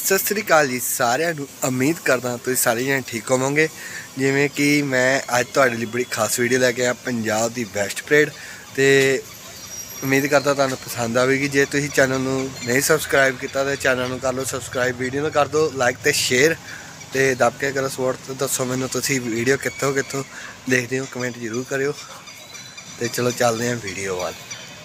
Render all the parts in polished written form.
सत श्री अकाल जी सारिਆਂ ਨੂੰ। उम्मीद करदा तुसीं सारे जने ठीक होवोगे। जिवें कि मैं अज तुहाडे लई बड़ी खास वीडियो लैके आया पंजाब दी बेस्ट परेड। तो उम्मीद करदा तुहानूं पसंद आवेगी। जे तुसीं चैनल नूं नहीं सबसक्राइब किया तो चैनल नूं कर लो सबसक्राइब, वीडियो नूं कर दो लाइक तो शेयर, तो दब के करो सपोर्ट। तो दसो मैनूं तुसीं वीडियो कित्थों कित्थों देखदे हो, कमेंट जरूर करियो। तो चलो चलते हैं वीडियो वाल।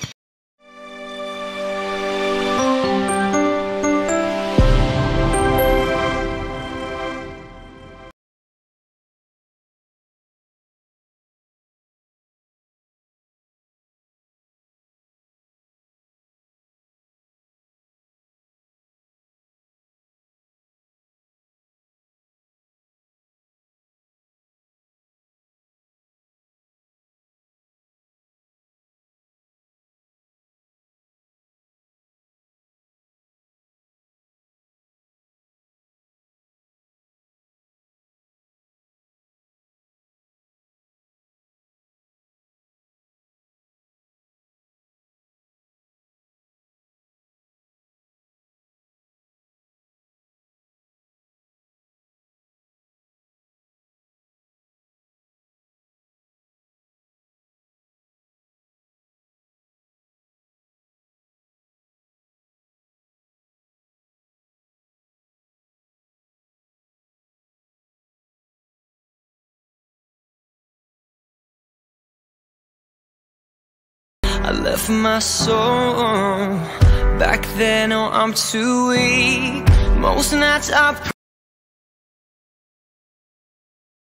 I left my soul back then, oh I'm too weak. Most nights I